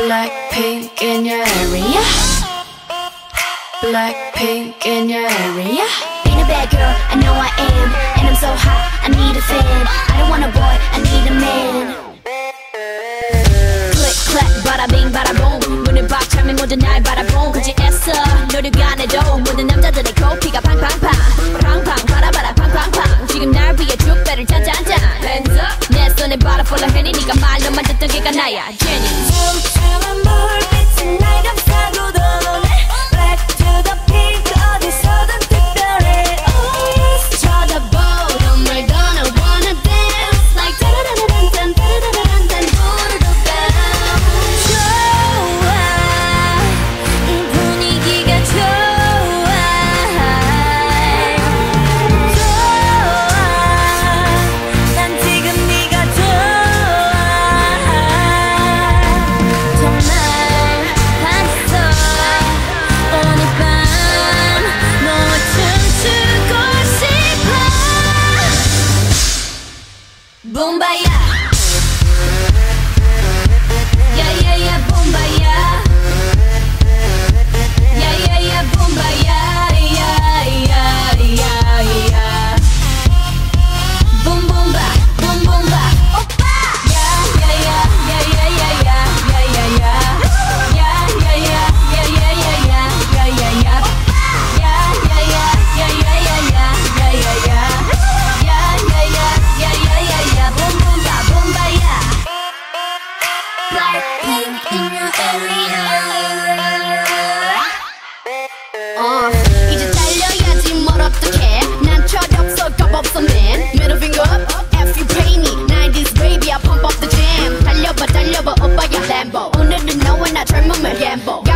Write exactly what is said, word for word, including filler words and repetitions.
Blackpink in your area. Blackpink in your area. Ain't a bad girl, I know I am. And I'm so hot, I need a fan. I don't want a boy, I need a man. Click, clack, bada bing, bada boom. 문을 박 차면 모두 날 바라본 굳이 애써 노력 안 해도 모든 남자들의 코피가 팡팡팡 팡팡 바라바라 팡팡팡 지금 날 위해 쭉 배를 짠짠짠 Hands up 내 손에 바라 full of Henny 네가 말로만 듣던 걔가 나야 Jenny 멈추면 불빛은 날 감싸고 도네 Black to the pink 어디서든 특별해 oh, 쳐다보 don't 말 gonna wanna dance like 따라라란딴 따라라란딴 부르르 Bombaya, yeah yeah yeah, bombaya, yeah yeah yeah, bombaya, yeah yeah yeah yeah. Boom boom ba, boom boom ba, oppa. Yeah yeah yeah yeah yeah yeah yeah yeah yeah yeah yeah yeah yeah yeah yeah yeah yeah yeah yeah. Yeah yeah yeah yeah yeah yeah yeah yeah yeah yeah. Yeah yeah yeah yeah yeah yeah yeah. Boom boom ba, bombaya. Blackpink in your area. 어 이제 달려야지 뭘 어떡해 난 철없어 겁없어 man Middle finger up if you pay me nineties baby I pump up the jam 달려봐 달려봐 오빠야 Lambo 오늘은 너와 나 젊음을 gamble